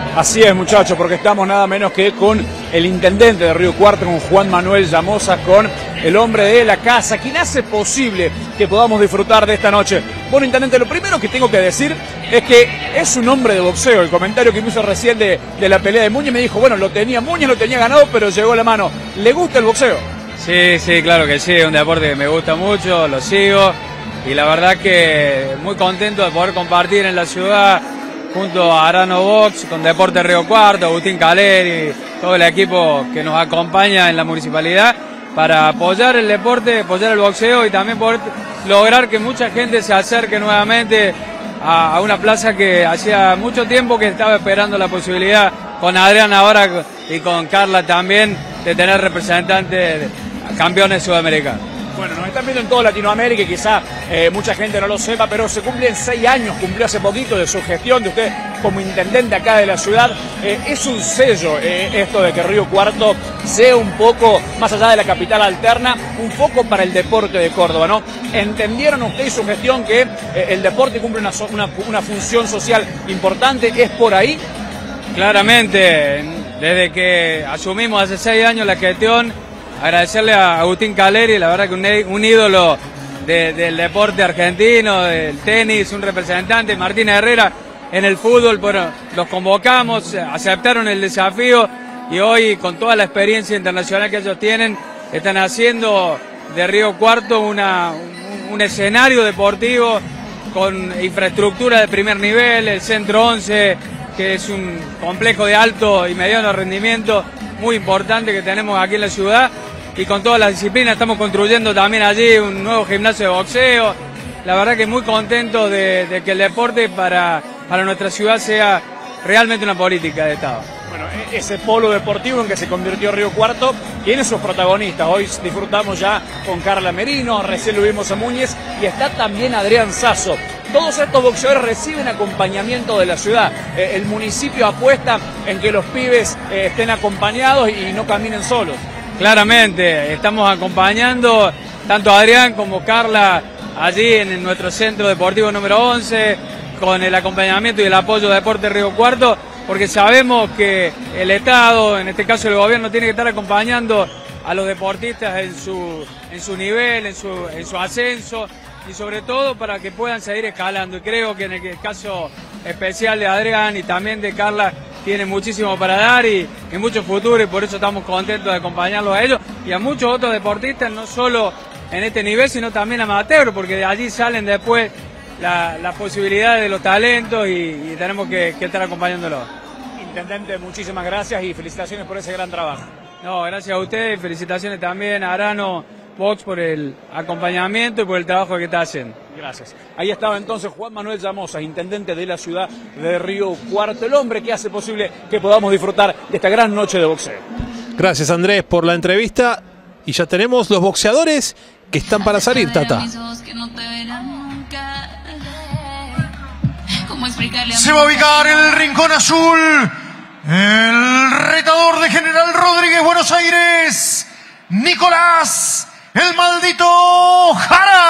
Así es, muchachos, porque estamos nada menos que con el intendente de Río Cuarto, con Juan Manuel Llamosa, con el hombre de la casa, quien hace posible que podamos disfrutar de esta noche. Bueno, intendente, lo primero que tengo que decir es que es un hombre de boxeo. El comentario que me hizo recién de la pelea de Muñiz me dijo, bueno, Muñiz lo tenía ganado, pero llegó la mano. ¿Le gusta el boxeo? Sí, claro que sí, es un deporte que me gusta mucho, lo sigo y la verdad que muy contento de poder compartir en la ciudad junto a Arano Box, con Deporte Río Cuarto, Agustín Caleri, todo el equipo que nos acompaña en la municipalidad para apoyar el deporte, apoyar el boxeo y también poder lograr que mucha gente se acerque nuevamente a una plaza que hacía mucho tiempo que estaba esperando la posibilidad, con Adrián ahora y con Carla también, de tener representantes campeones sudamericanos. Bueno, nos están viendo en toda Latinoamérica y quizá mucha gente no lo sepa, pero se cumplen 6 años, cumplió hace poquito, de su gestión, de usted como intendente acá de la ciudad. Es un sello esto de que Río Cuarto sea un poco, más allá de la capital alterna, un foco para el deporte de Córdoba, ¿no? ¿Entendieron usted y su gestión que el deporte cumple una función social importante? ¿Es por ahí? Claramente, desde que asumimos hace 6 años la gestión, agradecerle a Agustín Caleri, la verdad que un ídolo del deporte argentino, del tenis, un representante, Martín Herrera en el fútbol, bueno, los convocamos, aceptaron el desafío y hoy con toda la experiencia internacional que ellos tienen, están haciendo de Río Cuarto un escenario deportivo con infraestructura de primer nivel, el Centro 11, que es un complejo de alto y mediano rendimiento muy importante que tenemos aquí en la ciudad. Y con todas las disciplinas estamos construyendo también allí un nuevo gimnasio de boxeo. La verdad que muy contento de que el deporte para nuestra ciudad sea realmente una política de Estado. Bueno, ese polo deportivo en que se convirtió Río Cuarto tiene sus protagonistas. Hoy disfrutamos ya con Carla Merino, recién lo vimos a Muñiz y está también Adrián Sasso. Todos estos boxeadores reciben acompañamiento de la ciudad. El municipio apuesta en que los pibes estén acompañados y no caminen solos. Claramente, estamos acompañando tanto a Adrián como Carla allí en nuestro centro deportivo número 11, con el acompañamiento y el apoyo de Deporte Río Cuarto, porque sabemos que el Estado, en este caso el gobierno, tiene que estar acompañando a los deportistas en su nivel, en su ascenso, y sobre todo para que puedan seguir escalando. Y creo que en el caso especial de Adrián y también de Carla, tiene muchísimo para dar y mucho futuro, y por eso estamos contentos de acompañarlos a ellos y a muchos otros deportistas, no solo en este nivel, sino también amateur, porque de allí salen después las posibilidades de los talentos y tenemos que estar acompañándolos. Intendente, muchísimas gracias y felicitaciones por ese gran trabajo. No, gracias a ustedes y felicitaciones también a Arano Box por el acompañamiento y por el trabajo que está haciendo. Gracias. Ahí estaba entonces Juan Manuel Llamosa, intendente de la ciudad de Río Cuarto, el hombre que hace posible que podamos disfrutar de esta gran noche de boxeo. Gracias, Andrés, por la entrevista. Y ya tenemos los boxeadores que están para salir, Tata. Se va a ubicar el rincón azul, el retador de General Rodríguez, Buenos Aires, Nicolás el Maldito Jara.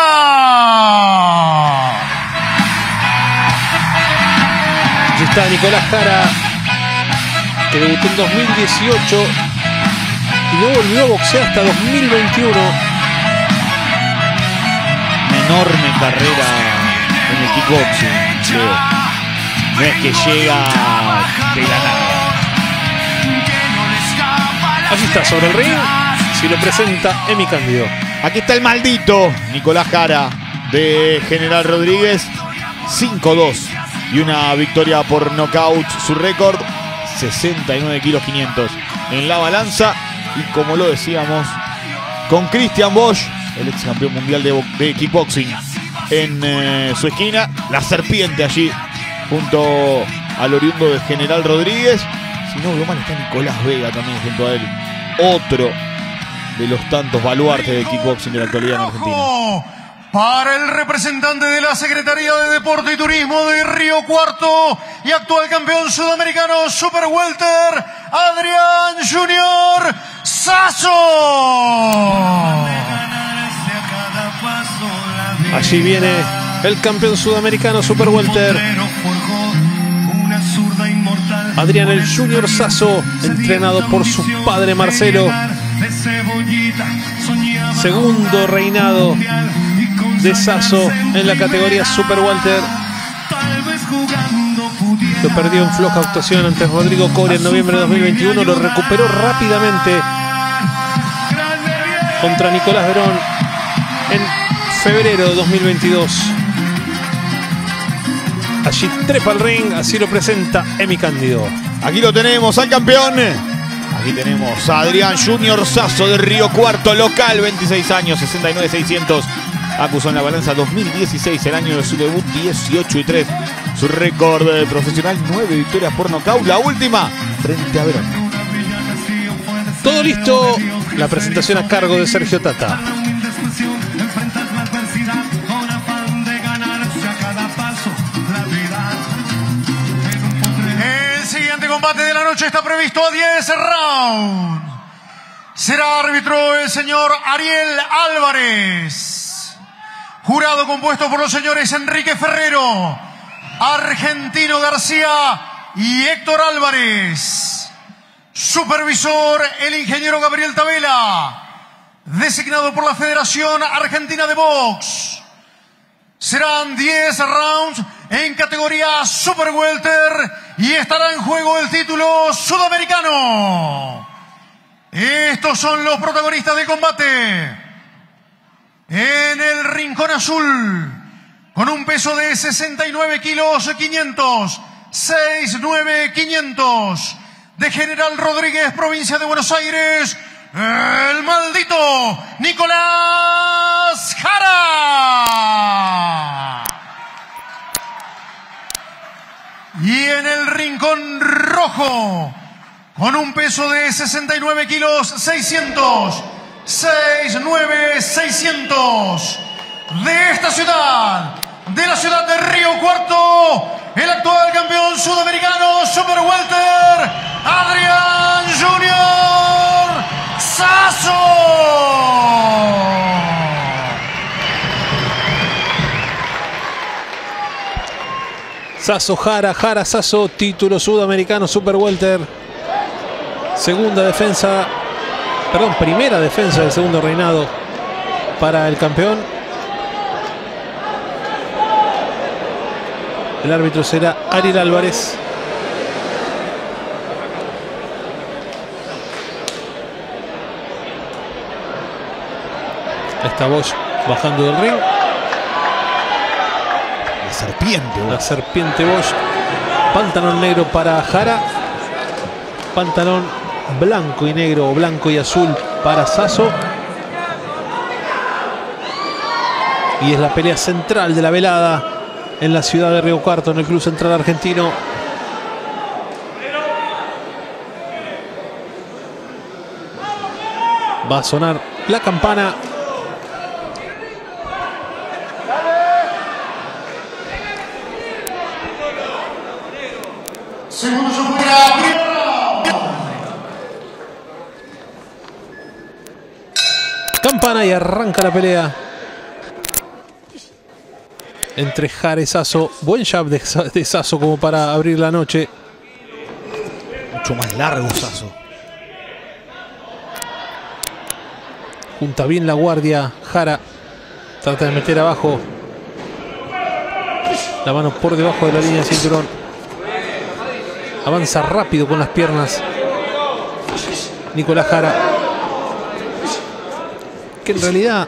Aquí está Nicolás Jara, que debutó en 2018 y no volvió a boxear hasta 2021. Una enorme carrera en el kickboxing, Leo. No es que llega de la nada. Allí está sobre el ring, si lo presenta Emi Cándido. Aquí está el maldito Nicolás Jara de General Rodríguez, 5-2 y una victoria por nocaut. Su récord, 69 kilos 500 en la balanza. Y como lo decíamos, con Christian Bosch, el ex campeón mundial de kickboxing, en su esquina. La serpiente allí junto al oriundo de General Rodríguez. Si no veo mal, está Nicolás Vega también junto a él, otro de los tantos baluartes de kickboxing de la actualidad en Argentina. Para el representante de la Secretaría de Deporte y Turismo de Río Cuarto y actual campeón sudamericano Super Welter, Adrián Junior Sasso. Allí viene el campeón sudamericano Super Welter, Adrián el Junior Sasso, entrenado por su padre Marcelo. Segundo reinado de Sasso en la categoría Super Welter. Lo perdió en floja actuación ante Rodrigo Coria en noviembre de 2021. Lo recuperó rápidamente contra Nicolás Verón en febrero de 2022. Allí trepa al ring, así lo presenta Emi Cándido. Aquí lo tenemos al campeón. Aquí tenemos a Adrián Junior Sasso de Río Cuarto, local, 26 años, 69.600. Acusó en la balanza 2016, el año de su debut, 18-3. Su récord profesional, 9 victorias por nocaut. La última frente a Verón. Todo listo. La presentación a cargo de Sergio Tata. El siguiente combate de la noche está previsto a 10 rounds. Será árbitro el señor Ariel Álvarez. Jurado compuesto por los señores Enrique Ferrero, Argentino García y Héctor Álvarez. Supervisor el ingeniero Gabriel Tabela, designado por la Federación Argentina de Box. Serán 10 rounds en categoría Super Welter y estará en juego el título sudamericano. Estos son los protagonistas del combate. En el rincón azul, con un peso de 69 kilos 500, 69.500, de General Rodríguez, provincia de Buenos Aires, el maldito Nicolás Jara. Y en el rincón rojo, con un peso de 69 kilos 600, 69.600, de esta ciudad, de la ciudad de Río Cuarto, el actual campeón sudamericano Super Welter, Adrián Junior Sasso. Sasso Jara, Jara Sasso, título sudamericano Super Welter. Primera defensa del segundo reinado para el campeón. El árbitro será Ariel Álvarez. Está Bosch bajando del ring. La serpiente Bosch. Pantalón negro para Jara. Pantalón blanco y negro o blanco y azul para Sasso. Y es la pelea central de la velada en la ciudad de Río Cuarto, en el Club Central Argentino. Va a sonar la campana. Campana y arranca la pelea entre Jara y Sasso. Buen jab de Sasso como para abrir la noche. Mucho más largo Sasso. Junta bien la guardia Jara. Trata de meter abajo. La mano por debajo de la línea de cinturón. Avanza rápido con las piernas Nicolás Jara, que en realidad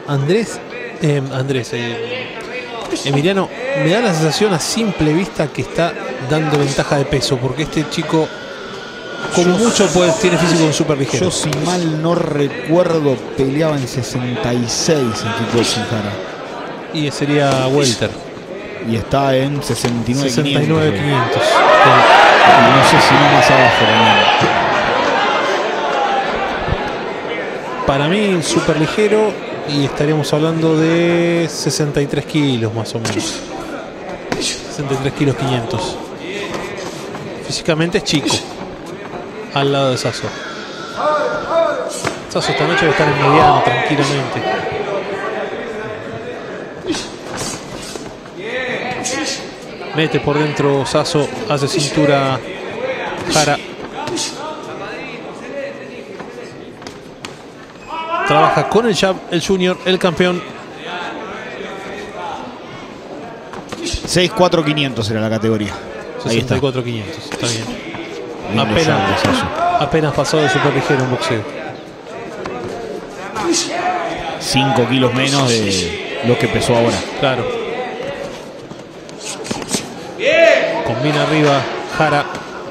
Emiliano, me da la sensación a simple vista que está dando ventaja de peso, porque este chico como mucho tiene físico en súper ligero. Yo, si mal no recuerdo, peleaba en 66 en kickboxing Jara. Y sería welter. Y está en 69.500. 69.500. No sé si no más abajo también. Para mí súper ligero, y estaríamos hablando de 63 kilos más o menos. 63 kilos 500. Físicamente es chico al lado de Sasso. Sasso esta noche debe estar en mediano tranquilamente. Mete por dentro Sasso, hace cintura Jara. Trabaja con el jab, el junior, el campeón. 6'4", 500 era la categoría. Ahí está. 64.500. Está bien. Lindo jab de Sasso. Apenas pasado de superligero en boxeo. 5 kilos menos de lo que pesó ahora. Claro. Combina arriba Jara.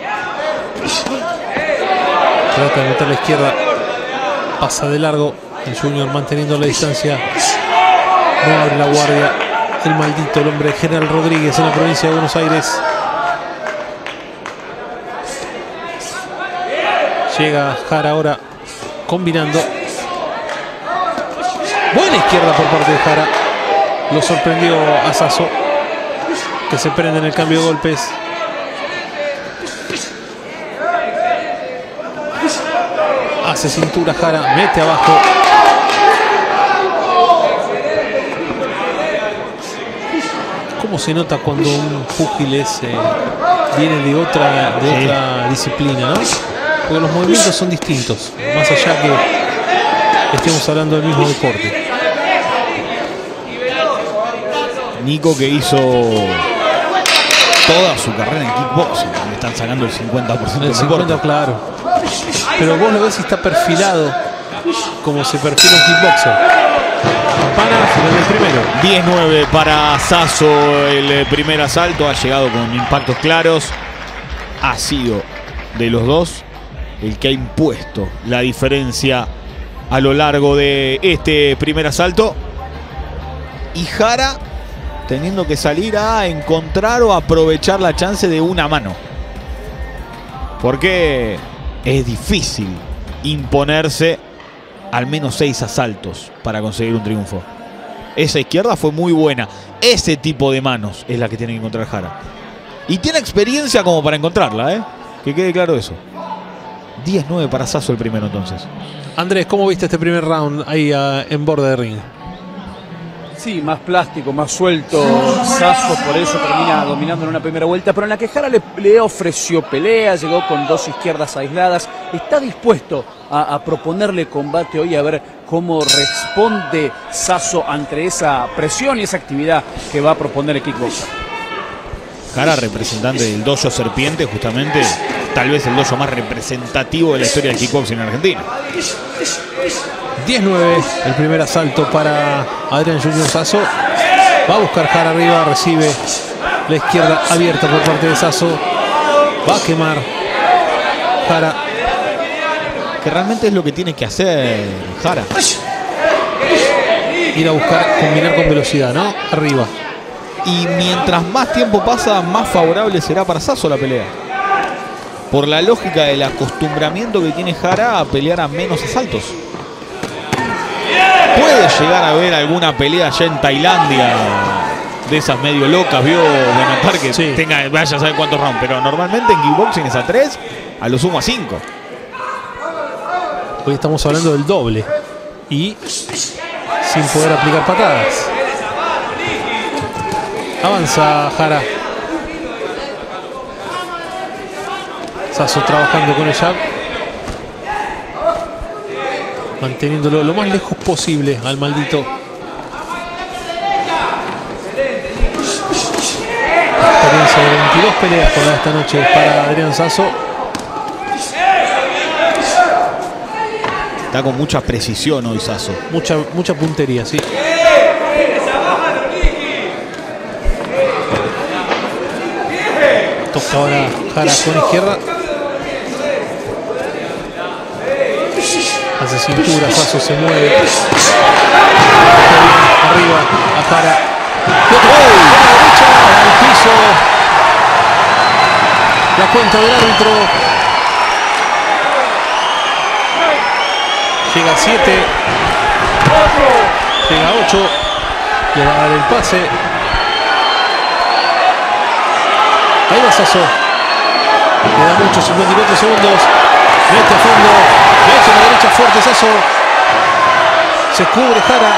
Trata de meter la izquierda. Pasa de largo. El junior manteniendo la distancia. No abre la guardia. El maldito, el hombre de General Rodríguez en la provincia de Buenos Aires. Llega Jara ahora combinando. Buena izquierda por parte de Jara. Lo sorprendió a Sasso, que se prende en el cambio de golpes. Hace cintura Jara, mete abajo. ¿Cómo se nota cuando un púgil viene de otra disciplina, ¿no? Porque los movimientos son distintos, más allá que estemos hablando del mismo deporte. Nico, que hizo toda su carrera en kickboxing, le están sacando el 50% del El 50, claro. Pero vos lo ves y está perfilado como se perfila un kickboxer. Campana, final del primero. 10-9 para Sasso, el primer asalto. Ha llegado con impactos claros. Ha sido de los dos el que ha impuesto la diferencia a lo largo de este primer asalto. Y Jara teniendo que salir a encontrar o aprovechar la chance de una mano. Porque es difícil imponerse al menos 6 asaltos para conseguir un triunfo. Esa izquierda fue muy buena. Ese tipo de manos es la que tiene que encontrar Jara. Y tiene experiencia como para encontrarla, ¿eh? Que quede claro eso. 10-9 para Sasso el primero entonces. Andrés, ¿cómo viste este primer round ahí en borde de ring? Sí, más plástico, más suelto Sasso, por eso termina dominando en una primera vuelta, pero en la que Jara le ofreció pelea, llegó con 2 izquierdas aisladas, está dispuesto a proponerle combate hoy, a ver cómo responde Sasso ante esa presión y esa actividad que va a proponer el kickboxer. Jara, representante del dojo Serpiente, justamente, tal vez el dojo más representativo de la historia del kickboxing en Argentina. 10-9, el primer asalto para Adrián Junior Sasso. Va a buscar Jara arriba, recibe la izquierda abierta por parte de Sasso. Va a quemar Jara. Que realmente es lo que tiene que hacer Jara. Ir a buscar, combinar con velocidad, ¿no? Arriba. Y mientras más tiempo pasa, más favorable será para Sasso la pelea. Por la lógica del acostumbramiento que tiene Jara a pelear a menos asaltos. Puede llegar a ver alguna pelea allá en Tailandia de esas medio locas, vio Benatar, que sí, vaya a saber cuántos rounds, pero normalmente en kickboxing es a 3, a lo sumo a 5. Hoy estamos hablando del doble y sin poder aplicar patadas. Avanza Jara. Sasso trabajando con el jab, manteniéndolo lo más lejos posible al maldito. Experiencia de 22 peleas por esta noche para Adrián Sasso. Está con mucha precisión hoy Sasso. Mucha puntería, sí. Toca ahora Jara con izquierda. Hace cintura, Sasso se mueve. Arriba a Jara. Derecha al piso. La cuenta del árbitro. Llega a 7. Llega a 8. Le va a dar el pase. Ahí va Sasso. Queda mucho, 54 segundos. Mete a fondo. Mete a la derecha fuerte Sasso. Se cubre Jara.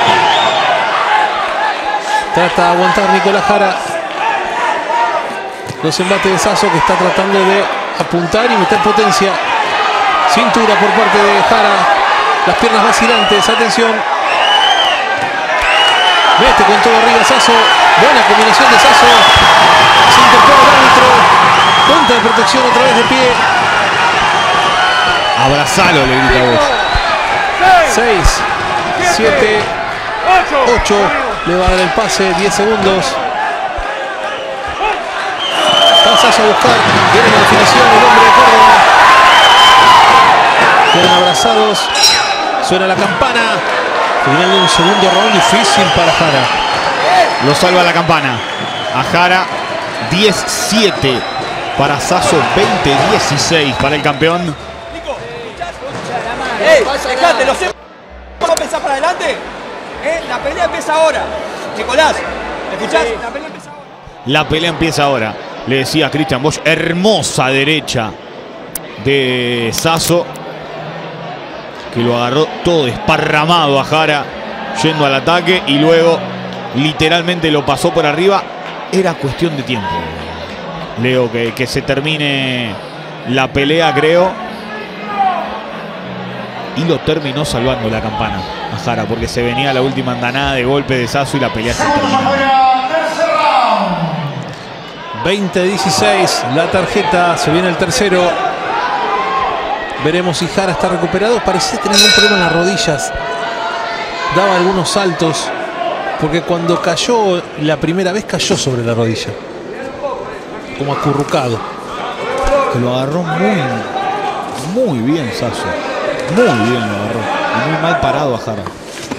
Trata de aguantar Nicolás Jara. Los embates de Sasso, que está tratando de apuntar y meter potencia. Cintura por parte de Jara. Las piernas vacilantes. Atención. Mete con todo arriba Sasso. Buena combinación de Sasso. Se interpone el árbitro. Punta de protección otra vez de pie. Abrazalo, le grita vos. 6, 7, 8. Le va a dar el pase. 10 segundos. Va Sasso a buscar. Viene la definición el hombre de Córdoba. Quedan abrazados. Suena la campana. Final de un segundo round difícil para Jara. Lo salva la campana. A Jara 10-7 para Sasso, 20-16 para el campeón. Dejate, lo sé. ¿Vamos a pensar para adelante? La pelea empieza ahora. Nicolás, ¿me escuchás? La pelea empieza ahora. La pelea empieza ahora. Le decía Christian Bosch, hermosa derecha de Sasso, que lo agarró todo desparramado a Jara yendo al ataque y luego literalmente lo pasó por arriba. Era cuestión de tiempo, Leo, que se termine la pelea, creo. Y lo terminó salvando la campana a Jara, porque se venía la última andanada de golpe de Sasso y la pelea se terminaba. 20-16, la tarjeta, se viene el tercero. Veremos si Jara está recuperado. Parecía tener un problema en las rodillas. Daba algunos saltos, porque cuando cayó la primera vez cayó sobre la rodilla, como acurrucado. Que lo agarró muy bien Sasso. Muy bien lo agarró. Y muy mal parado a Jara.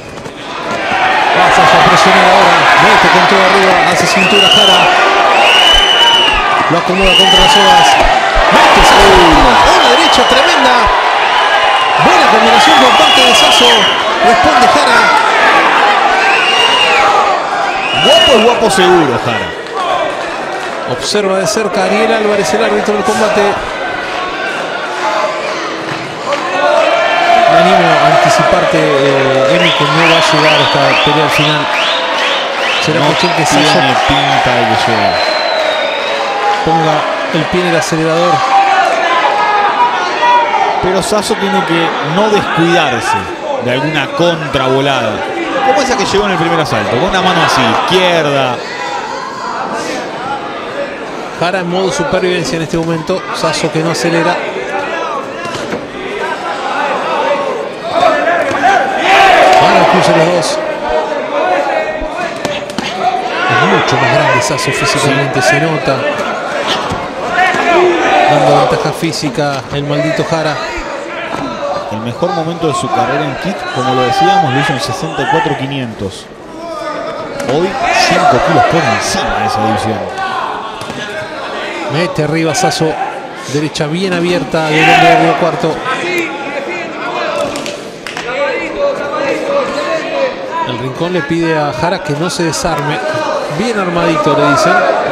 Va Sasso a presionar ahora. Mete con todo arriba. Hace cintura Jara. Lo acomoda contra las sogas. Mete Sasso. Una derecha tremenda. Buena combinación por parte de Sasso. Responde Jara. Guapo es guapo seguro, Jara. Observa de cerca Ariel Álvarez, el árbitro del combate. Me animo a anticiparte, Emi, que no va a llegar esta pelea al final. Será cuestión que Sasso tiene pinta de que llegue. ponga el pie en el acelerador. Pero Sasso tiene que no descuidarse de alguna contravolada, como esa que llegó en el primer asalto, con una mano así, izquierda. Jara en modo supervivencia en este momento. Sasso que no acelera. Van al cruce los dos. Es mucho más grande Sasso físicamente, se nota. Dando ventaja física el maldito Jara. El mejor momento de su carrera en kick, como lo decíamos, lo hizo en 64.500. Hoy 5 kilos por encima de esa división. Mete arriba Sasso. Derecha bien abierta del hombre de Río Cuarto. El Rincón le pide a Jara que no se desarme. Bien armadito, le dicen.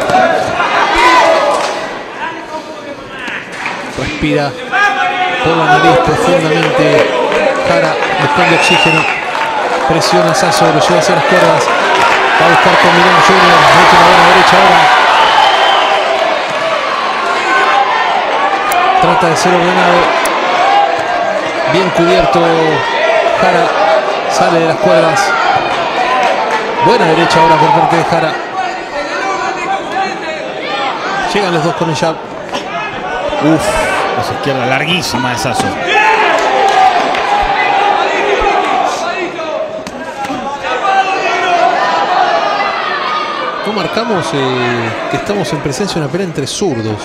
Respira por la nariz profundamente. Jara buscando oxígeno. Presiona a Sasso, lo lleva hacia las cuerdas. Va a buscar combinar Junior. Mete una buena derecha ahora. Trata de ser ordenado. Bien cubierto Jara. Sale de las cuerdas. Buena derecha ahora por parte de Jara. Llegan los dos con el jab. Uf, esa izquierda larguísima de Sasso. No marcamos que estamos en presencia de una pelea entre zurdos.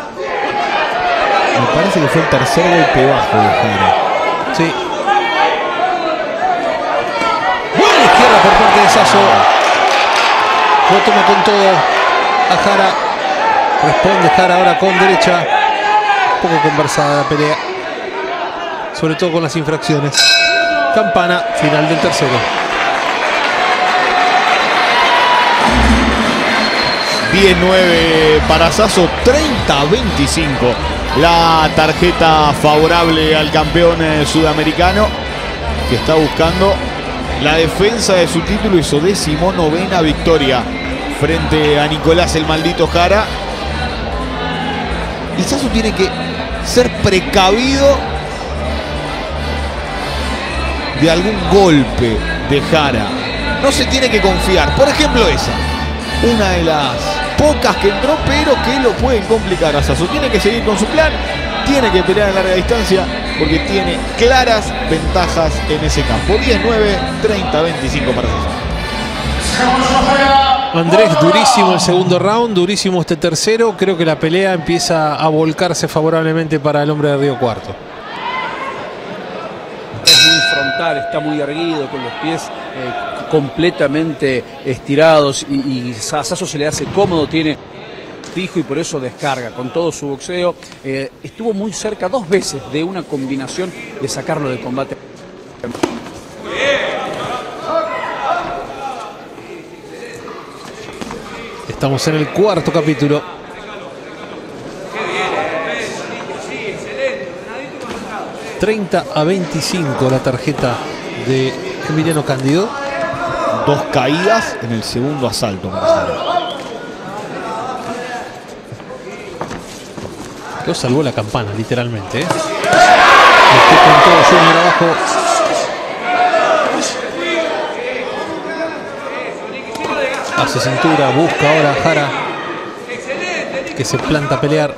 Me parece que fue el tercer golpe bajo de Jara. Sí. Buena izquierda por parte de Sasso. Lo toma con todo a Jara. Responde Jara ahora con derecha. Un poco conversada la pelea, sobre todo con las infracciones. Campana, final del tercero. 19 para Sasso, 30-25. La tarjeta favorable al campeón sudamericano, que está buscando la defensa de su título y su 19ª victoria frente a Nicolás el maldito Jara. Y Sasso tiene que ser precavido de algún golpe de Jara. No se tiene que confiar. Por ejemplo esa. Una de las pocas que entró, pero que lo pueden complicar a Sasso. Tiene que seguir con su plan. Tiene que pelear en larga distancia porque tiene claras ventajas en ese campo. 10-9, 30-25 para Sasso. Andrés, durísimo el segundo round, durísimo este tercero. Creo que la pelea empieza a volcarse favorablemente para el hombre de Río Cuarto. Es muy frontal, está muy erguido, con los pies completamente estirados y a Sasso se le hace cómodo, tiene fijo y por eso descarga con todo su boxeo. Estuvo muy cerca 2 veces de una combinación de sacarlo del combate. Estamos en el cuarto capítulo. ...30-25 la tarjeta de Emiliano Cándido. 2 caídas en el segundo asalto para Jara. Lo salvó la campana, literalmente. Metió con todo Junior abajo. Hace cintura, busca ahora a Jara, que se planta a pelear.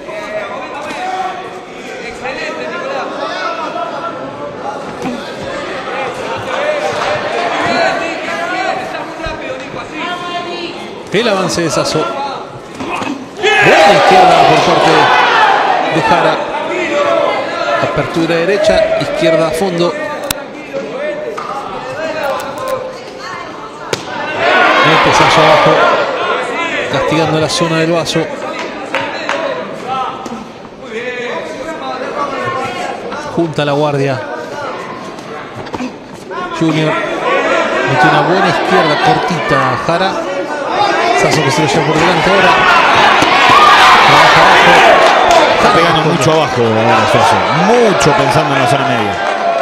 El avance de Sasso. Buena izquierda por parte de Jara. Apertura derecha, izquierda a fondo. Mete Sasso abajo, castigando la zona del vaso. Junta la guardia. Junior metió una buena izquierda cortita a Jara. Sasso que se lo lleva por delante ahora. Trabaja abajo. Está pegando mucho abajo ahora Sasso. Mucho pensando en la zona media.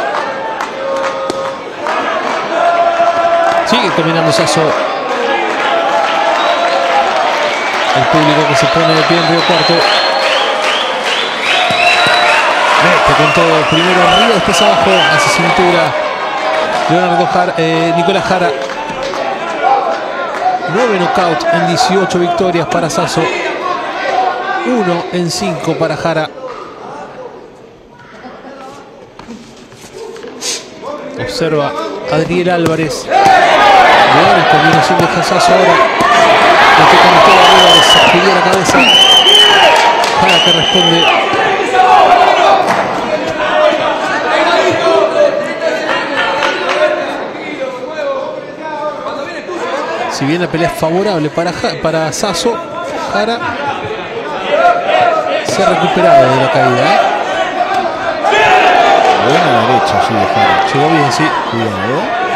Sigue combinando Sasso. El público que se pone de pie en Río Cuarto. Mete con todo. Primero arriba, después abajo. Hace cintura. Nicolás Jara. 9 knockouts en 18 victorias para Sasso. 1 en 5 para Jara. Observa Adriel Álvarez. Buena combinación de Sasso ahora. Mete con todo Álvarez. Sacudió la cabeza. Jara que responde. Si bien la pelea es favorable para Sasso, Jara se ha recuperado de la caída. Buena derecha, sí, de Jara. Llegó bien, sí. Cuidado.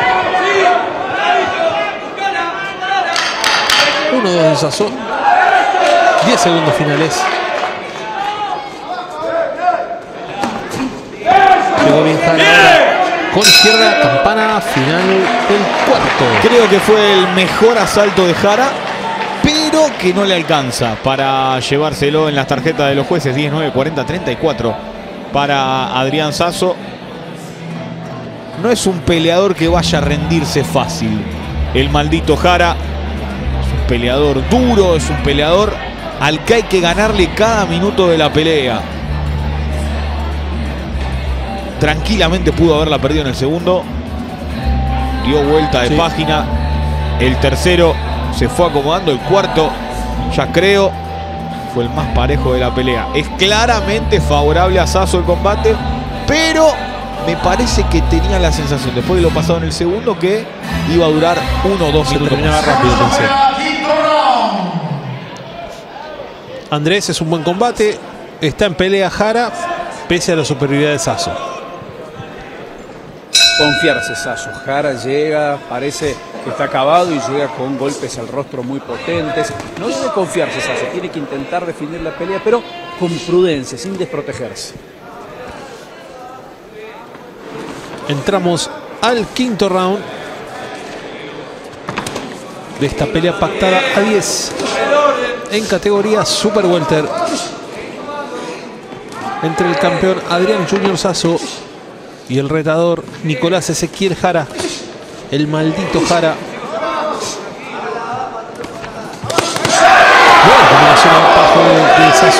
1-2 de Sasso. 10 segundos finales. Llegó bien Jara ahora. Con izquierda, campana final del cuarto. Creo que fue el mejor asalto de Jara, pero que no le alcanza para llevárselo en las tarjetas de los jueces. 19, 40, 34 para Adrián Sasso. No es un peleador que vaya a rendirse fácil. El maldito Jara es un peleador duro, es un peleador al que hay que ganarle cada minuto de la pelea. Tranquilamente pudo haberla perdido en el segundo. Dio vuelta de página. El tercero se fue acomodando. El cuarto, ya creo, fue el más parejo de la pelea. Es claramente favorable a Sasso el combate, pero me parece que tenía la sensación, después de lo pasado en el segundo, que iba a durar 1 o 2 minutos. Terminaba rápido, pensé. Andrés, es un buen combate. Está en pelea Jara, pese a la superioridad de Sasso. Confiarse Sasso. Jara llega, parece que está acabado y llega con golpes al rostro muy potentes. No debe confiarse Sasso, tiene que intentar definir la pelea, pero con prudencia, sin desprotegerse. Entramos al quinto round de esta pelea pactada a 10 en categoría Super Welter. entre el campeón Adrián Junior Sasso y el retador Nicolás Ezequiel Jara, el maldito Jara. Buena combinación abajo de Sasso.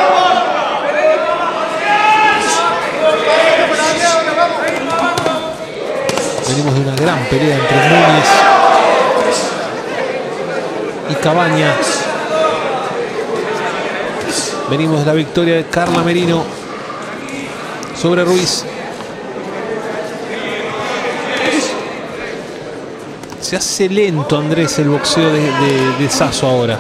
Venimos de una gran pelea entre Núñez y Cabaña. Venimos de la victoria de Carla Merino sobre Ruiz. Se hace lento, Andrés, el boxeo de Sasso ahora.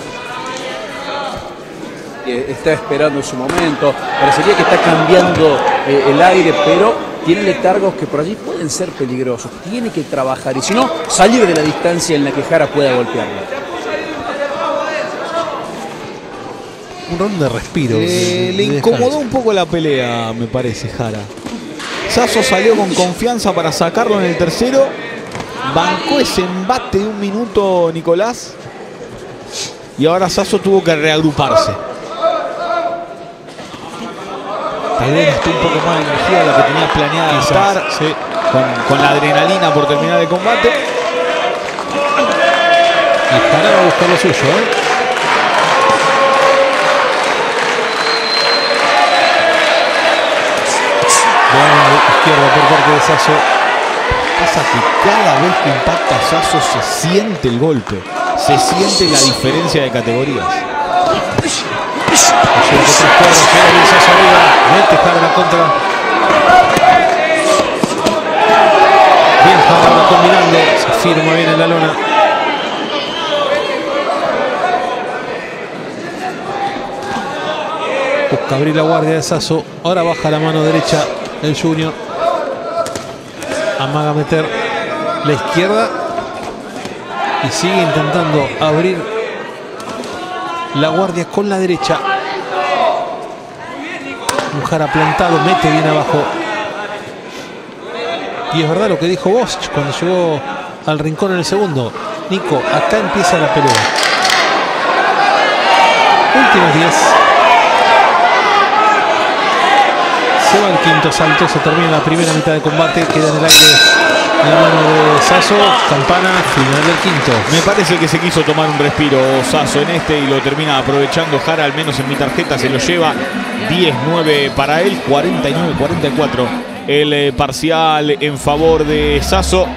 Está esperando su momento. Parecería que está cambiando el aire, pero tiene letargos que por allí pueden ser peligrosos. Tiene que trabajar y si no, salir de la distancia en la que Jara pueda golpearlo. Un round de respiro. Le incomodó un poco la pelea, me parece, Jara. Sasso salió con confianza para sacarlo en el tercero. Bancó ese embate de un minuto Nicolás. Y ahora Sasso tuvo que reagruparse. Tal vez esté un poco más de energía de la que tenía planeada gastar. Sí. Con la adrenalina por terminar el combate. Y Jara va a buscar lo suyo, ¿eh? Buena izquierda por parte de Sasso. Pasa que cada vez que impacta Sasso se siente el golpe. Se siente la diferencia de categorías. Sasso arriba. Mete Jara la contra. Bien Jara combinando. Se firma bien en la lona. Busca abrir la guardia de Sasso. Ahora baja la mano derecha el Junior. Amaga meter la izquierda. Y sigue intentando abrir la guardia con la derecha. Un Jara plantado. Mete bien abajo. Y es verdad lo que dijo Bosch cuando llegó al rincón en el segundo. Nico, acá empieza la pelea. Últimos 10. Se va el quinto salto, se termina la primera mitad de combate, queda en el aire en la mano de Sasso, campana, final del quinto. Me parece que se quiso tomar un respiro Sasso en este y lo termina aprovechando Jara, al menos en mi tarjeta se lo lleva 10-9 para él, 49-44 el parcial en favor de Sasso.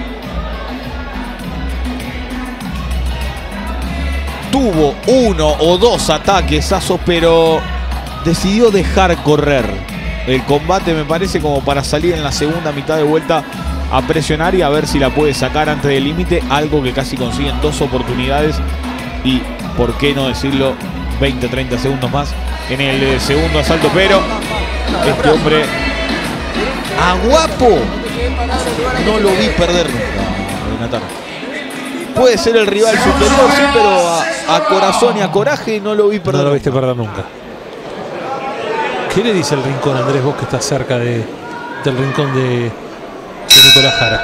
Tuvo uno o dos ataques Sasso, pero decidió dejar correr el combate, me parece, como para salir en la segunda mitad de vuelta a presionar y a ver si la puede sacar antes del límite, algo que casi consiguen dos oportunidades y, por qué no decirlo, 20-30 segundos más en el segundo asalto, pero este hombre a Guapo no lo vi perder nunca, Nathan. Puede ser el rival superior, sí, pero a corazón y a coraje no lo vi perder. No lo viste perder nunca. ¿Qué le dice el rincón, Andrés, vos que estás cerca del rincón de Nicolás Jara?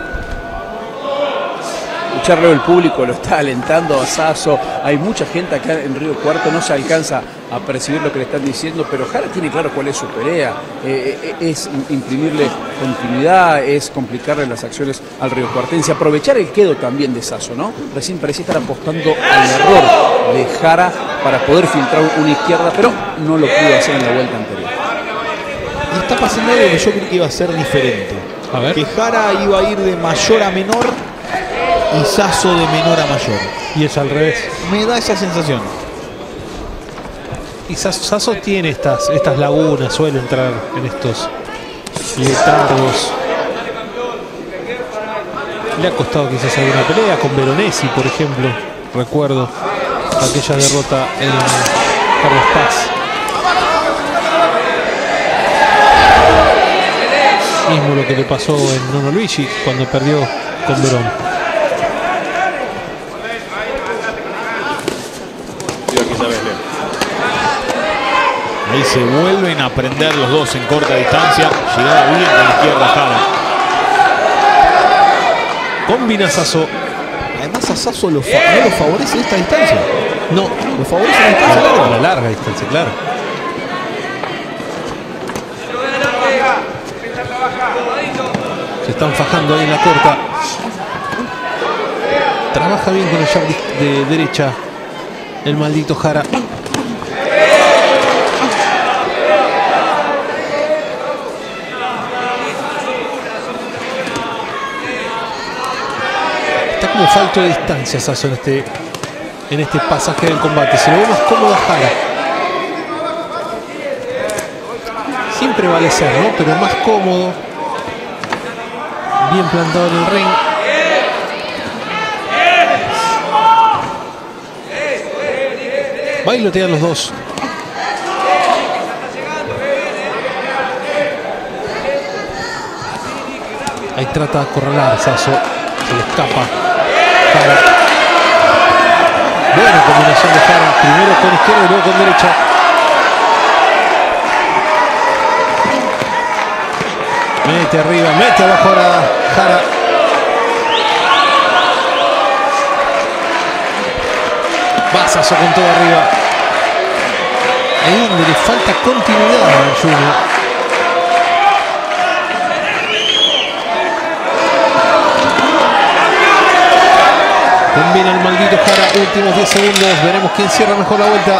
Escucharlo, el público lo está alentando a Sasso. Hay mucha gente acá en Río Cuarto, no se alcanza a percibir lo que le están diciendo, pero Jara tiene claro cuál es su pelea. Es imprimirle continuidad, es complicarle las acciones al riocuartense, aprovechar el quedo también de Sasso, ¿no? Recién parecía estar apostando al error de Jara para poder filtrar una izquierda, pero no lo pudo hacer en la vuelta anterior. Y está pasando algo que yo creí que iba a ser diferente. A ver. Que Jara iba a ir de mayor a menor y Sasso de menor a mayor. Y es al revés. Me da esa sensación. Y Sasso tiene estas lagunas, suele entrar en estos letargos. Le ha costado quizás alguna pelea con Veronesi, por ejemplo. Recuerdo aquella derrota en Carlos Paz. Mismo lo que le pasó en Nono Luigi cuando perdió con Verón. Ahí se vuelven a prender los dos en corta distancia. Llegaba bien de la izquierda Jara. Combina Sasso. Además a Sasso no lo favorece esta distancia. No, lo favorece la distancia larga. A la larga distancia, claro. están fajando ahí en la corta. Trabaja bien con el jab de derecha el maldito Jara. Está como falto de distancia Sasso en este pasaje del combate. Se lo ve más cómodo a Jara. Sin prevalecer, ¿no? Pero más cómodo. Bien plantado en el ring. Bailotean los dos. Ahí trata de acorralar Sasso. Se le escapa Jara. Buena combinación de Jara. Primero con izquierda y luego con derecha. Mete arriba, mete abajo ahora Jara. Va Sasso con todo arriba. Ahí donde le falta continuidad a Junior. Combina el maldito Jara. Últimos 10 segundos. Veremos quién cierra mejor la vuelta.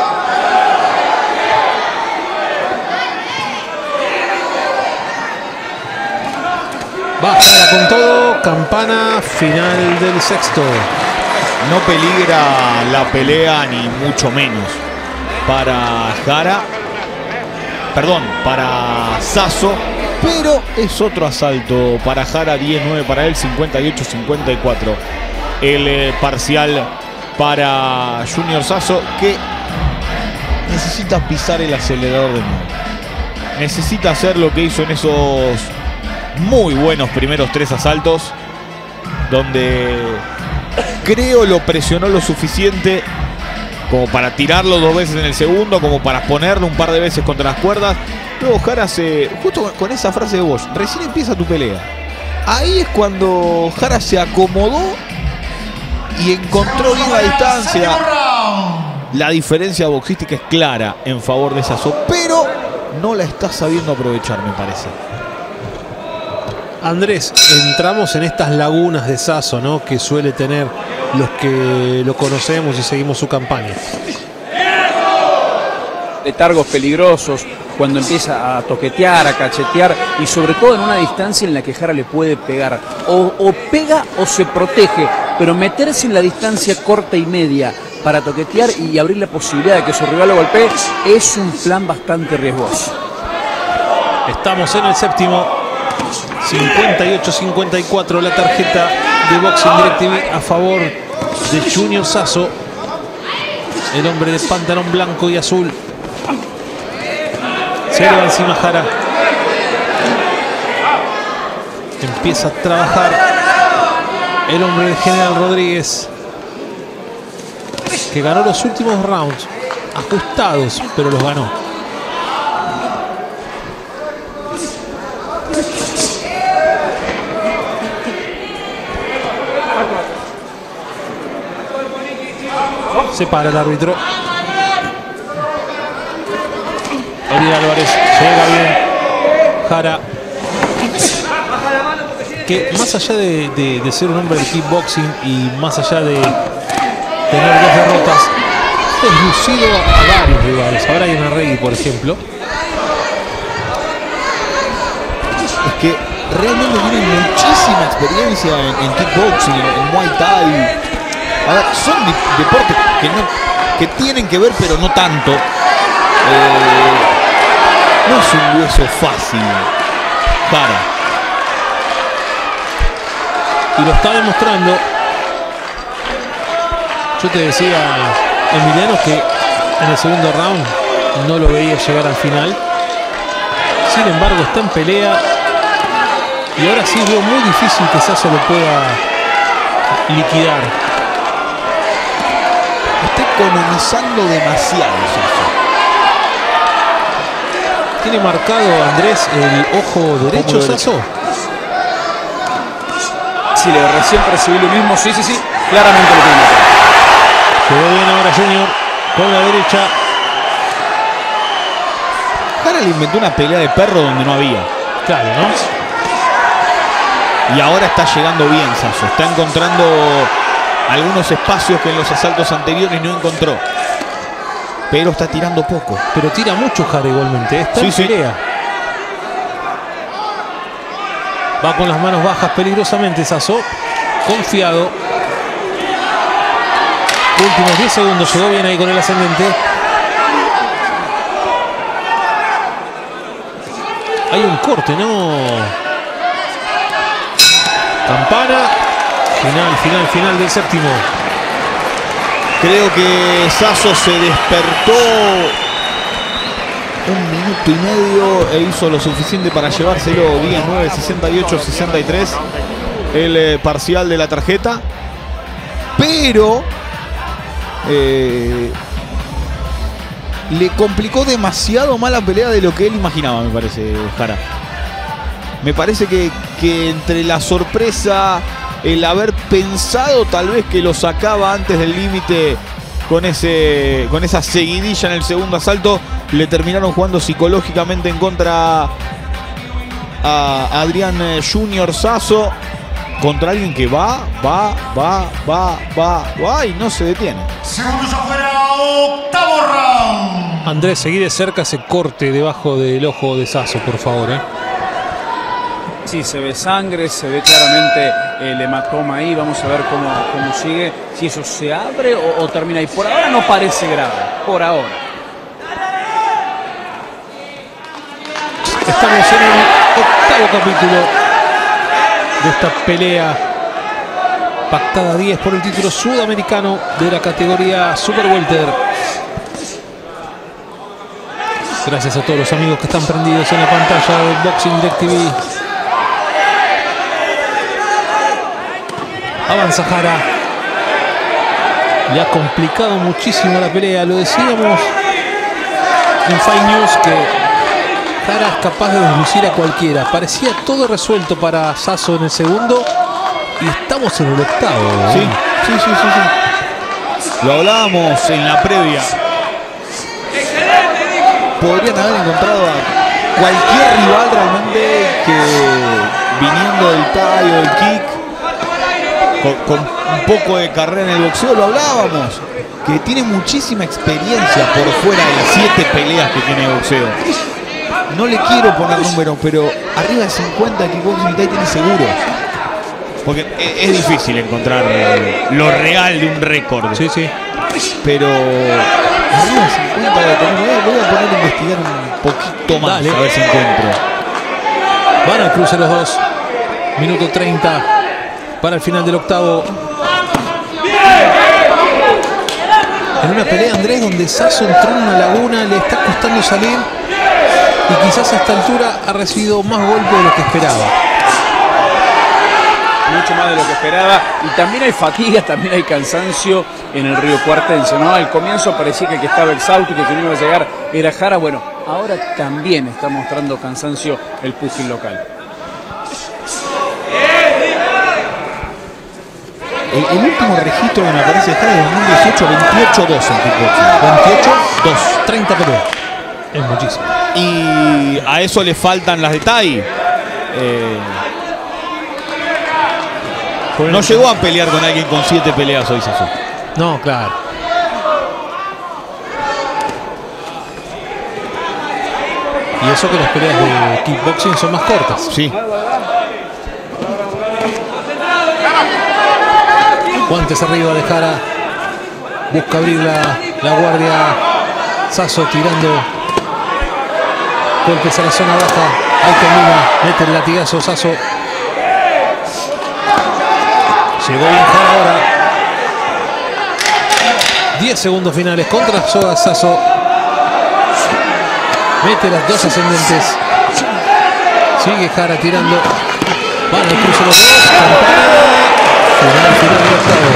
Va Jara con todo. Campana final del sexto. No peligra la pelea ni mucho menos para Jara. Perdón, para Sasso. Pero es otro asalto para Jara. 10-9 para él, 58-54. El parcial para Junior Sasso, que necesita pisar el acelerador de nuevo. Necesita hacer lo que hizo en esos muy buenos primeros 3 asaltos, donde creo lo presionó lo suficiente como para tirarlo 2 veces en el segundo, como para ponerlo un par de veces contra las cuerdas. Luego Jara justo con esa frase de vos, recién empieza tu pelea. Ahí es cuando Jara se acomodó y encontró bien la distancia. La diferencia boxística es clara en favor de Sasso, pero no la está sabiendo aprovechar, me parece. Andrés, entramos en estas lagunas de Sasso, ¿no? Que suele tener los que lo conocemos y seguimos su campaña. Letargos peligrosos, cuando empieza a toquetear, a cachetear y sobre todo en una distancia en la que Jara le puede pegar. O pega o se protege, pero meterse en la distancia corta y media para toquetear y abrir la posibilidad de que su rival lo golpee es un plan bastante riesgoso. Estamos en el séptimo. 58-54 la tarjeta de Boxing DirecTV a favor de Junior Sasso, el hombre de pantalón blanco y azul. Se le va encima Jara. Empieza a trabajar el hombre del General Rodríguez, que ganó los últimos rounds ajustados, pero los ganó. Se para el árbitro. Oriol Álvarez llega bien. Jara, que más allá de ser un hombre de kickboxing y más allá de tener 2 derrotas, es lucido a varios rivales. Ahora hay una Arregui, por ejemplo. Es que realmente tiene muchísima experiencia en kickboxing, en Muay Thai. A ver, son deportes que tienen que ver, pero no tanto. No es un hueso fácil. Jara. Y lo está demostrando. Yo te decía, Emiliano, que en el segundo round no lo veía llegar al final. Sin embargo, está en pelea. Y ahora sí veo muy difícil que Sasso lo pueda liquidar. Está economizando demasiado Sasso. ¿Tiene marcado, Andrés, el ojo derecho Sasso? Si le recién percibí lo mismo, sí, claramente lo tiene. Quedó bien ahora Junior con la derecha. Jara le inventó una pelea de perro donde no había. Claro, ¿no? Y ahora está llegando bien Sasso. Está encontrando algunos espacios que en los asaltos anteriores no encontró. Pero está tirando poco. Pero tira mucho Jara igualmente. Está en pelea. Va con las manos bajas peligrosamente Sasso. Confiado. Últimos 10 segundos. Llegó bien ahí con el ascendente. Hay un corte, ¿no? Campana. Final del séptimo. Creo que Sasso se despertó un minuto y medio e hizo lo suficiente para llevárselo. 10-9, 68-63 el parcial de la tarjeta. Pero le complicó demasiado más la pelea de lo que él imaginaba, me parece, Jara. Me parece que entre la sorpresa, el haber pensado tal vez que lo sacaba antes del límite con esa seguidilla en el segundo asalto, le terminaron jugando psicológicamente en contra a Adrián Junior Sasso, contra alguien que va y no se detiene. Segundos afuera, octavo round. Andrés, seguí de cerca ese corte debajo del ojo de Sasso, por favor, Sí, se ve sangre, se ve claramente el hematoma ahí. Vamos a ver cómo sigue. Si eso se abre o termina ahí. Por ahora no parece grave. Por ahora. Estamos en el octavo capítulo de esta pelea pactada 10 por el título sudamericano de la categoría Super Welter. Gracias a todos los amigos que están prendidos en la pantalla de Boxing Direct TV. Avanza Jara. Le ha complicado muchísimo la pelea. Lo decíamos en Fight News que Jara es capaz de deslucir a cualquiera. Parecía todo resuelto para Sasso en el segundo. Y estamos en el octavo. Sí. Lo hablábamos en la previa. Podrían haber encontrado a cualquier rival realmente que viniendo del tallo, del kick, con un poco de carrera en el boxeo. Lo hablábamos, que tiene muchísima experiencia por fuera de las 7 peleas que tiene el boxeo. No le quiero poner números, pero arriba de 50 kickboxing tiene seguros. Porque es difícil encontrar lo real de un récord. Sí. Pero arriba de 50 voy a poner a investigar un poquito más. Dale. A ver si encuentro. Van al cruce los dos. Minuto 30 para el final del octavo. En una pelea, Andrés, donde Sasso entró en una laguna, le está costando salir y quizás a esta altura ha recibido más golpes de lo que esperaba. Mucho más de lo que esperaba. Y también hay fatiga, también hay cansancio en el Río Cuartense, ¿no? Al comienzo parecía que el que estaba exhausto y que no iba a llegar era Jara. Bueno, ahora también está mostrando cansancio el pugil local. El último registro que me aparece está de 2018, 28-2 en kickboxing. 28-2, 30 peleas. Es muchísimo. Y a eso le faltan las de Tai. No llegó a pelear con alguien con 7 peleas hoy, Sasso. No, claro. Y eso que las peleas de kickboxing son más cortas. Sí. Guantes arriba de Jara. Busca abrir la guardia. Sasso tirando golpes a la zona baja. Ahí termina. Mete el latigazo Sasso. Llegó bien Jara ahora. 10 segundos finales contra Sasso. Mete las dos ascendentes. Sigue Jara tirando. Van al cruce los dos. Campana. Final del octavo.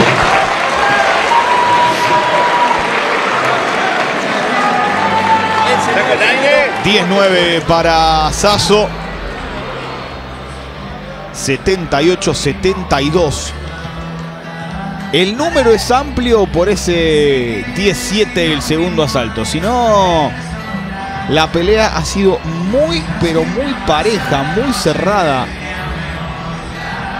10-9 para Sasso. 78-72. El número es amplio por ese 10-7 el segundo asalto. Si no, la pelea ha sido muy, pero muy pareja, muy cerrada.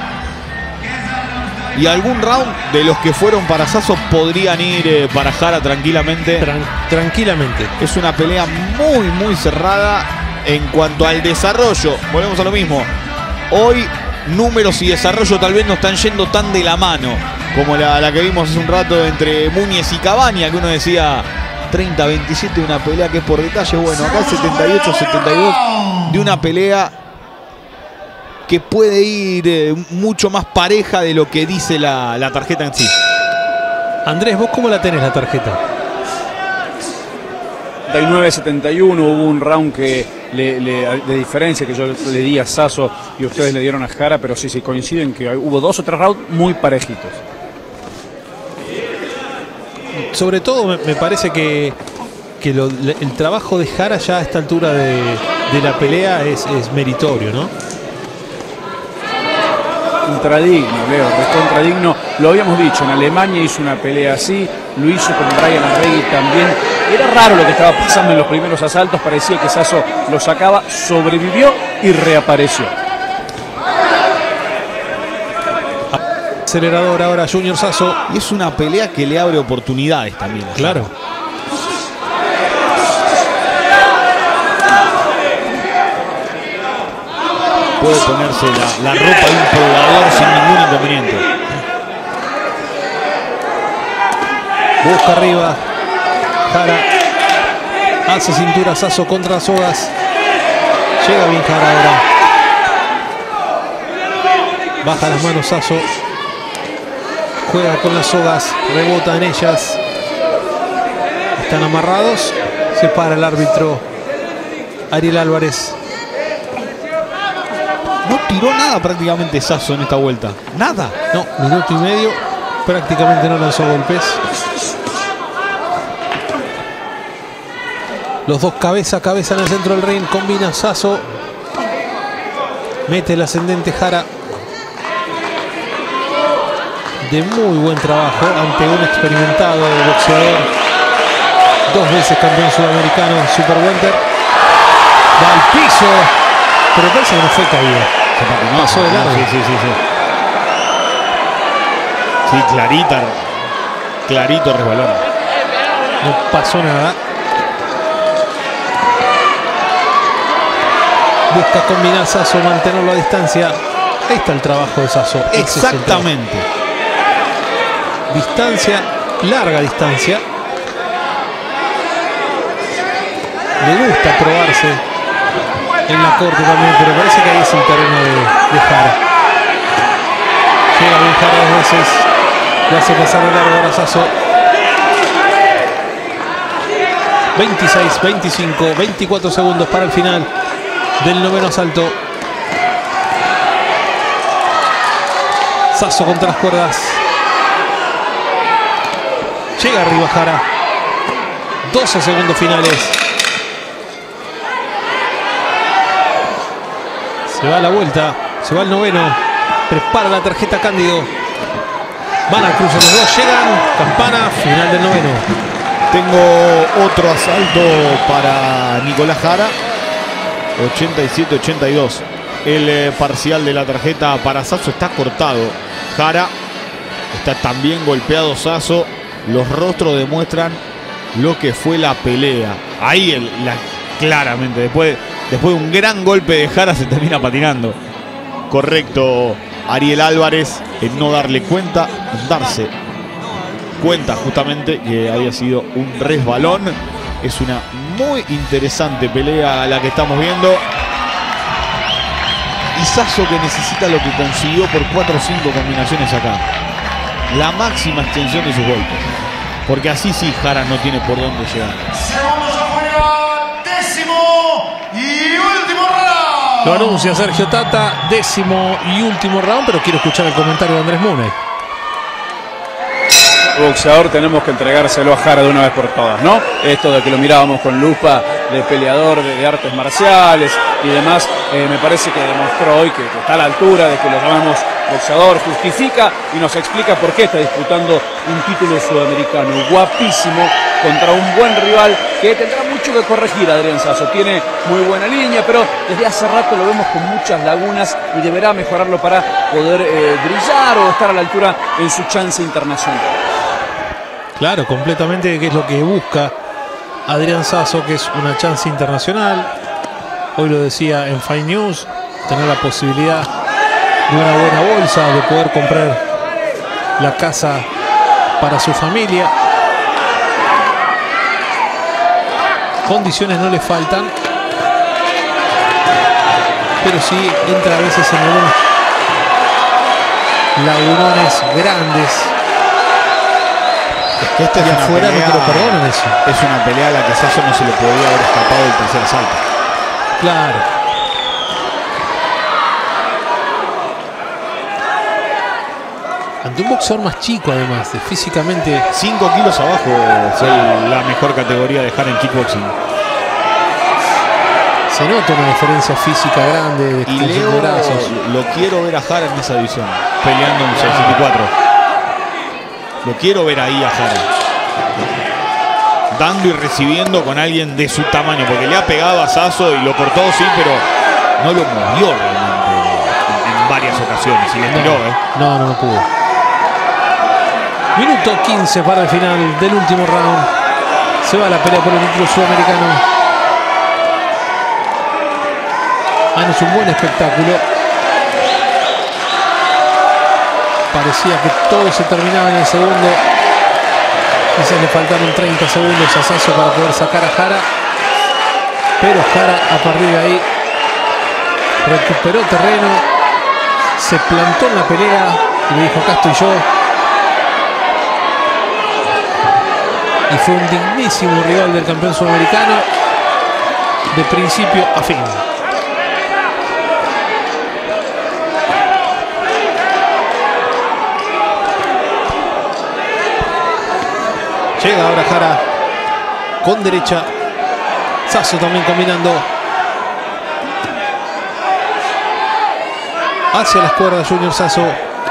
y algún round de los que fueron para Sasso podrían ir para Jara tranquilamente. Tranquilamente. Es una pelea muy cerrada en cuanto al desarrollo. Volvemos a lo mismo. Hoy números y desarrollo tal vez no están yendo tan de la mano como la que vimos hace un rato entre Muñez y Cabaña, que uno decía 30-27, una pelea que es por detalle. Bueno, acá 78-72 de una pelea que puede ir mucho más pareja de lo que dice la tarjeta en sí. Andrés, ¿vos cómo la tenés la tarjeta? 79-71, hubo un round que de diferencia que yo le di a Sasso y ustedes le dieron a Jara, pero sí coinciden que hubo 2 o 3 rounds muy parejitos. Sobre todo me parece que el trabajo de Jara ya a esta altura de la pelea es meritorio, ¿no? Contradigno, Leo, contradigno. Lo habíamos dicho, en Alemania hizo una pelea así, lo hizo con Brian Arregui también. Era raro lo que estaba pasando en los primeros asaltos, parecía que Sasso lo sacaba, sobrevivió y reapareció. Acelerador ahora Junior Sasso. Y es una pelea que le abre oportunidades también. Claro. Puede ponerse la ropa de un probador sin ningún inconveniente. Busca arriba Jara. Hace cintura Sasso contra sogas. Llega bien Jara ahora. Baja las manos Sasso. Juega con las sogas. Rebota en ellas. Están amarrados. Se para el árbitro Ariel Álvarez. No tiró nada prácticamente Sasso en esta vuelta. Nada. No, minuto y medio. Prácticamente no lanzó golpes. Los dos cabeza a cabeza en el centro del ring. Combina Sasso. Mete el ascendente Jara. De muy buen trabajo ante un experimentado boxeador. 2 veces campeón sudamericano en Super Welter. Va al piso. Pero parece que no fue caída. Pasó de largo. Sí, clarito resbalón. No pasó nada. Busca combinar Sasso, mantenerlo a distancia. Ahí está el trabajo de Sasso. Exactamente. Distancia, larga distancia. Le gusta probarse en la corte también, pero parece que ahí es el terreno de Jara. Llega bien Jara 2 veces. Le hace pasar de largo ahora Sasso. 26, 25, 24 segundos para el final del noveno asalto. Sasso contra las cuerdas. Llega arriba Jara. 12 segundos finales. Se va a la vuelta. Se va al noveno. Prepara la tarjeta Cándido. Van al cruce los dos. Llegan. Campana. Final del noveno. Tengo otro asalto para Nicolás Jara. 87-82. El parcial de la tarjeta para Sasso está cortado. Jara está también golpeado Sasso. Los rostros demuestran lo que fue la pelea. Ahí claramente, después de un gran golpe de Jara se termina patinando. Correcto Ariel Álvarez en no darle cuenta, en darse cuenta justamente que había sido un resbalón. Es una muy interesante pelea la que estamos viendo. Y Sasso que necesita lo que consiguió por 4 o 5 combinaciones acá. La máxima extensión de sus golpes. Porque así sí Jara no tiene por dónde llegar. Segundos afuera, 10º y último round. Lo anuncia Sergio Tata. 10º y último round, pero quiero escuchar el comentario de Andrés Muney. Boxeador tenemos que entregárselo a Jara de una vez por todas, ¿no? Esto de que lo mirábamos con lupa de peleador de artes marciales y demás, me parece que demostró hoy que está a la altura de que lo llamamos boxeador, justifica y nos explica por qué está disputando un título sudamericano. Guapísimo contra un buen rival que tendrá mucho que corregir. Adrián Sasso tiene muy buena línea, pero desde hace rato lo vemos con muchas lagunas y deberá mejorarlo para poder brillar o estar a la altura en su chance internacional. Claro, completamente, que es lo que busca Adrián Sasso, que es una chance internacional. Hoy lo decía en Fine News, tener la posibilidad de una buena bolsa, de poder comprar la casa para su familia. Condiciones no le faltan, pero sí entra a veces en algunos lagunones grandes. Es que esta es una afuera pelea, no te lo perdonan eso. Es una pelea a la que Sasso no se le podía haber escapado del tercer asalto. Claro. Ante un boxeador más chico, además, físicamente. 5 kilos abajo fue la mejor categoría de Jara en kickboxing. Se nota una diferencia física grande, de Y extensión Leo de brazos. lo quiero ver a Jara en esa división, peleando en 64. Lo quiero ver ahí a Jara, dando y recibiendo con alguien de su tamaño, porque le ha pegado a Sasso y lo cortó, sí, pero no lo movió realmente en varias ocasiones. Y le tiró, No pudo. Minuto 15 para el final del último round. Se va la pelea por el título sudamericano. Es un buen espectáculo. Parecía que todo se terminaba en el segundo. Quizás le faltaron 30 segundos a Sasso para poder sacar a Jara. Pero Jara, a partir de ahí, recuperó terreno, se plantó en la pelea y le dijo: acá estoy yo. Y fue un dignísimo rival del campeón sudamericano de principio a fin. Llega ahora Jara con derecha. Sasso también combinando. Hacia las cuerdas Junior Sasso.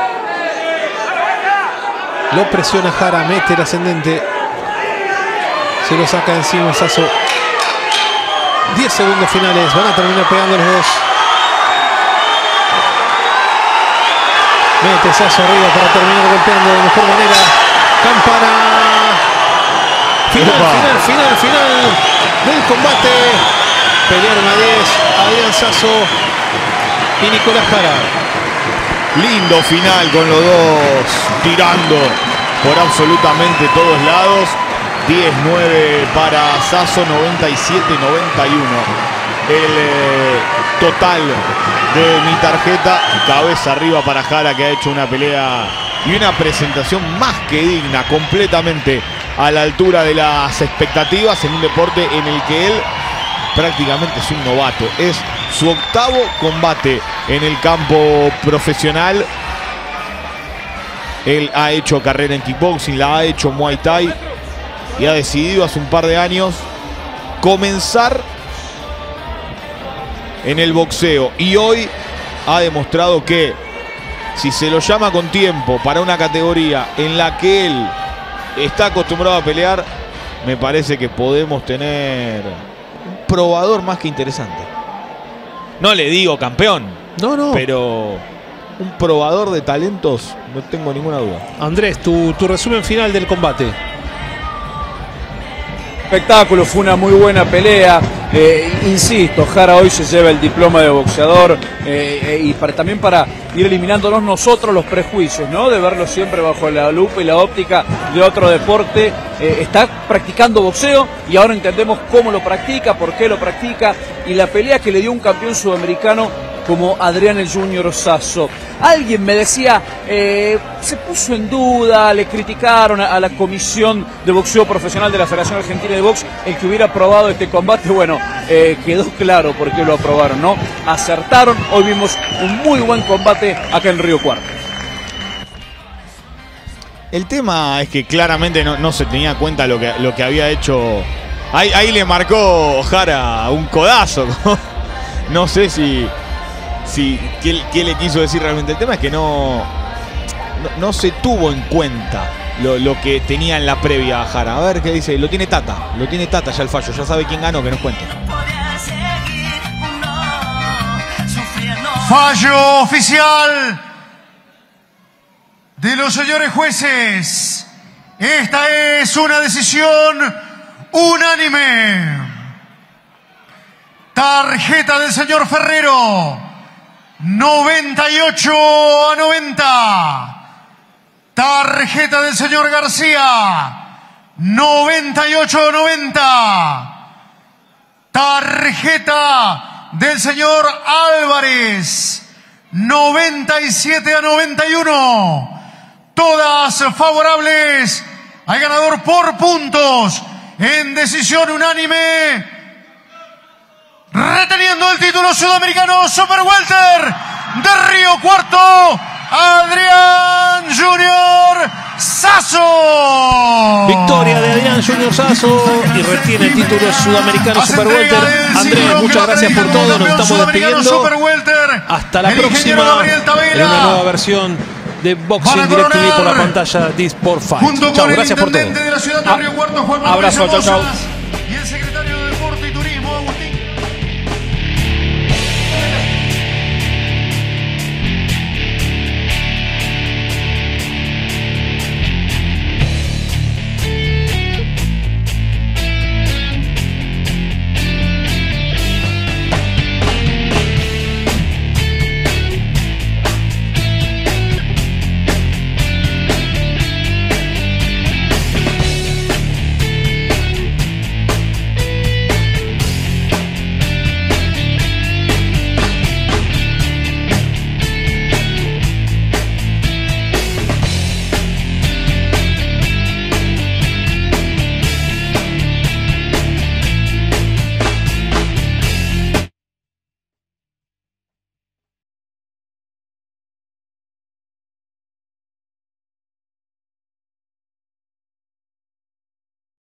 Lo presiona Jara, mete el ascendente. Se lo saca encima Sasso. 10 segundos finales. Van a terminar pegando los dos. Mete Sasso arriba para terminar golpeando de mejor manera. Campana. Final del combate. Pelearon a 10 Adrián Sasso y Nicolás Jara. Lindo final con los dos tirando por absolutamente todos lados. 10-9 para Sasso, 97-91. El total de mi tarjeta. Cabeza arriba para Jara, que ha hecho una pelea y una presentación más que digna, completamente a la altura de las expectativas en un deporte en el que él prácticamente es un novato. Es su octavo combate en el campo profesional. Él ha hecho carrera en kickboxing, la ha hecho Muay Thai y ha decidido hace un par de años comenzar en el boxeo. Y hoy ha demostrado que si se lo llama con tiempo para una categoría en la que él está acostumbrado a pelear, me parece que podemos tener un probador más que interesante. No le digo campeón, No. pero un probador de talentos, no tengo ninguna duda. Andrés, tu resumen final del combate. Espectáculo, fue una muy buena pelea. Insisto, Jara hoy se lleva el diploma de boxeador y también para ir eliminándonos nosotros los prejuicios, ¿no? De verlo siempre bajo la lupa y la óptica de otro deporte. Está practicando boxeo y ahora entendemos cómo lo practica, por qué lo practica y la pelea que le dio un campeón sudamericano como Adrián el Junior Sasso. Alguien me decía, se puso en duda, le criticaron a la Comisión de Boxeo Profesional de la Federación Argentina de Box el que hubiera aprobado este combate. Bueno, quedó claro por qué lo aprobaron, ¿no? Acertaron, hoy vimos un muy buen combate acá en Río Cuarto. El tema es que claramente no se tenía en cuenta lo que había hecho. Ahí le marcó Jara un codazo. No sé qué le quiso decir realmente. El tema es que no se tuvo en cuenta lo que tenía en la previa a Jara. A ver qué dice. Lo tiene Tata ya el fallo. Ya sabe quién ganó, que nos cuente. Fallo oficial de los señores jueces. Esta es una decisión unánime. Tarjeta del señor Ferrero, 98-90. Tarjeta del señor García, 98-90. Tarjeta del señor Álvarez, 97-91. Todas favorables al ganador por puntos en decisión unánime, reteniendo el título sudamericano Super Welter de Río Cuarto, Adrián Junior Sasso. Victoria de Adrián Junior Sasso y retiene el título sudamericano Super Welter. Andrés, muchas gracias por todo. Nos estamos despidiendo. Hasta la próxima en una nueva versión de Boxing DirecTV por la pantalla de Sport 5. Chao, gracias por todo. Abrazo, chao, chao.